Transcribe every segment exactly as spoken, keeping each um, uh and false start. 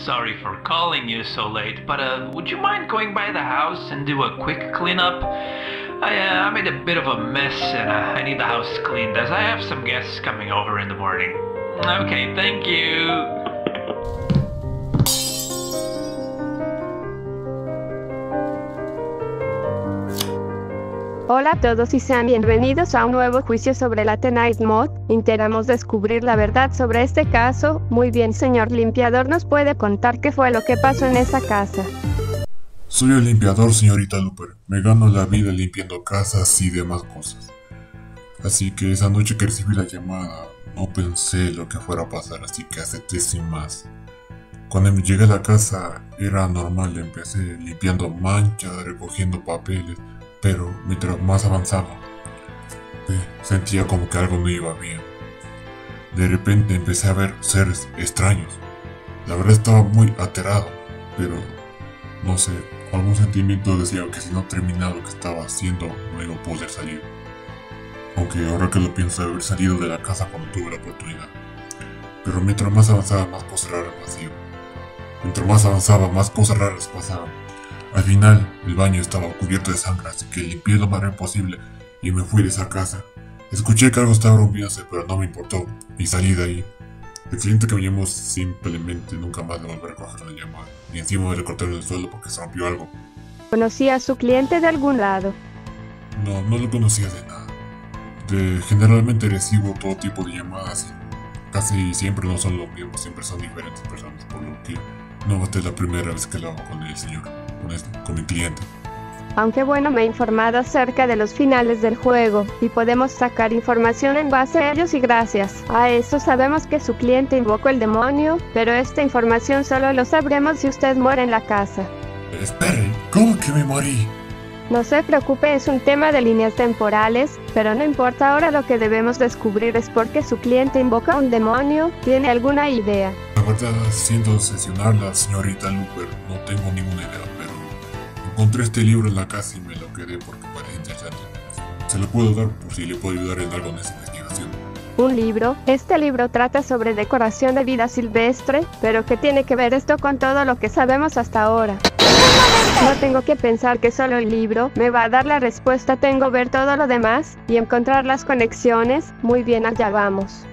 sorry for calling you so late, but uh, would you mind going by the house and do a quick cleanup? I, uh, I made a bit of a mess and uh, I need the house cleaned as I have some guests coming over in the morning. Okay, thank you. Hola a todos y sean bienvenidos a un nuevo juicio sobre la Tenais Mod. Intentamos descubrir la verdad sobre este caso. Muy bien, señor limpiador, ¿nos puede contar qué fue lo que pasó en esa casa? Soy el limpiador, señorita Looper. Me gano la vida limpiando casas y demás cosas. Así que esa noche que recibí la llamada, no pensé lo que fuera a pasar, así que acepté sin más. Cuando llegué a la casa era normal, empecé limpiando manchas, recogiendo papeles. Pero mientras más avanzaba, eh, sentía como que algo no iba bien. De repente empecé a ver seres extraños. La verdad estaba muy alterado, pero no sé, algún sentimiento decía que si no terminaba lo que estaba haciendo no iba a poder salir. Aunque ahora que lo pienso, haber salido de la casa cuando tuve la oportunidad. Pero mientras más avanzaba, más cosas raras hacían. Mientras más avanzaba, más cosas raras pasaban. Al final, el baño estaba cubierto de sangre, así que limpié lo más rápido posible y me fui de esa casa. Escuché que algo estaba rompiéndose, pero no me importó y salí de ahí. El cliente que me llamó simplemente nunca más le volvió a coger la llamada, y encima me recortaron el sueldo porque se rompió algo. ¿Conocía a su cliente de algún lado? No, no lo conocía de nada. De, generalmente recibo todo tipo de llamadas y casi siempre no son los mismos, siempre son diferentes personas, por lo que no va a ser la primera vez que lo hago con el señor. Con, esto, con mi cliente. Aunque bueno, me he informado acerca de los finales del juego y podemos sacar información en base a ellos y gracias a eso sabemos que su cliente invocó el demonio, pero esta información solo lo sabremos si usted muere en la casa. Espere, ¿cómo que me morí? No se preocupe, es un tema de líneas temporales, pero no importa, ahora lo que debemos descubrir es por qué su cliente invoca un demonio. ¿Tiene alguna idea? La verdad, siento decepcionar a la señorita Looper, no tengo ninguna idea, pero encontré este libro en la casa y me lo quedé porque parece interesante. Se lo puedo dar por si le puedo ayudar en algo en esa investigación. ¿Un libro? Este libro trata sobre decoración de vida silvestre, pero ¿qué tiene que ver esto con todo lo que sabemos hasta ahora? No tengo que pensar que solo el libro me va a dar la respuesta, tengo que ver todo lo demás y encontrar las conexiones. Muy bien, allá vamos.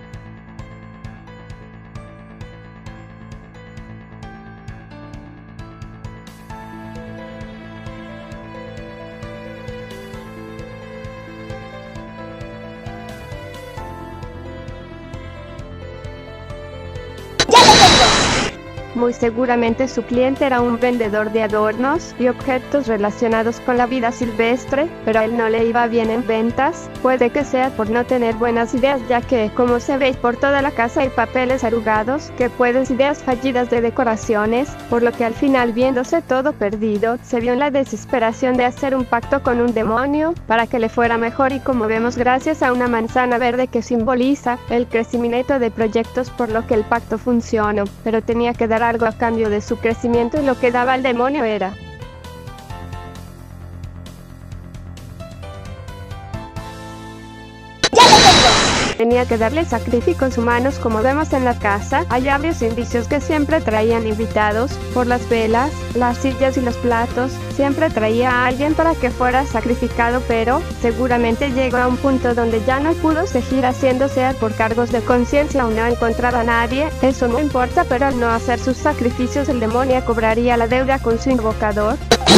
Muy seguramente su cliente era un vendedor de adornos y objetos relacionados con la vida silvestre, pero a él no le iba bien en ventas. Puede que sea por no tener buenas ideas, ya que, como se ve, por toda la casa hay papeles arrugados, que pueden ser ideas fallidas de decoraciones, por lo que al final, viéndose todo perdido, se vio en la desesperación de hacer un pacto con un demonio para que le fuera mejor, y como vemos, gracias a una manzana verde que simboliza el crecimiento de proyectos, por lo que el pacto funcionó, pero tenía que dar algo a cambio de su crecimiento y lo que daba el demonio era tenía que darle sacrificios humanos. Como vemos en la casa, hay varios indicios que siempre traían invitados, por las velas, las sillas y los platos, siempre traía a alguien para que fuera sacrificado, pero seguramente llegó a un punto donde ya no pudo seguir haciéndose por cargos de conciencia o no encontraba a nadie. Eso no importa, pero al no hacer sus sacrificios el demonio cobraría la deuda con su invocador.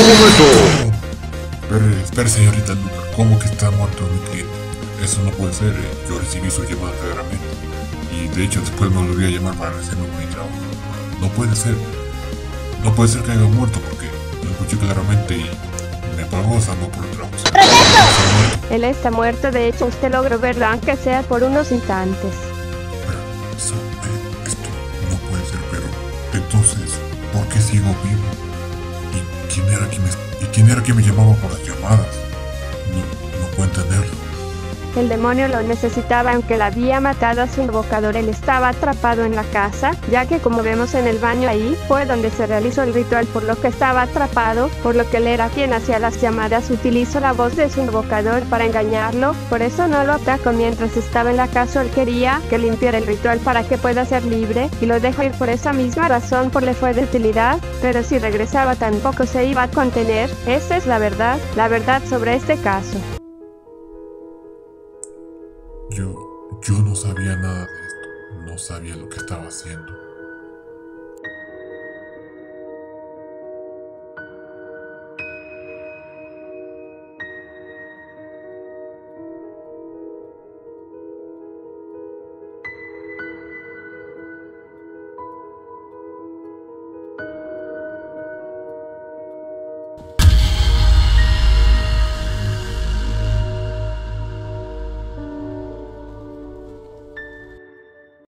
Espera, espera, señorita Looper, ¿cómo que está muerto mi cliente? Eso no puede ser, yo recibí su llamada claramente y de hecho después me volví a llamar para hacerme un trabajo. No puede ser, no puede ser que haya muerto porque lo escuché claramente y me pagó Samo por el trabajo. O sea, él está muerto, de hecho usted logró verlo aunque sea por unos instantes. Pero eso, eh, esto no puede ser, pero entonces, ¿por qué sigo vivo? ¿Y quién era quien me, y quién era quien me llamaba por las llamadas? No, no puedo entenderlo. El demonio lo necesitaba, aunque la había matado a su invocador. Él estaba atrapado en la casa, ya que como vemos en el baño, ahí fue donde se realizó el ritual, por lo que estaba atrapado, por lo que él era quien hacía las llamadas. Utilizó la voz de su invocador para engañarlo, por eso no lo atacó mientras estaba en la casa. Él quería que limpiara el ritual para que pueda ser libre, y lo dejó ir por esa misma razón, por le fue de utilidad, pero si regresaba tampoco se iba a contener. Esa es la verdad, la verdad sobre este caso. Yo, yo no sabía nada de esto, no sabía lo que estaba haciendo.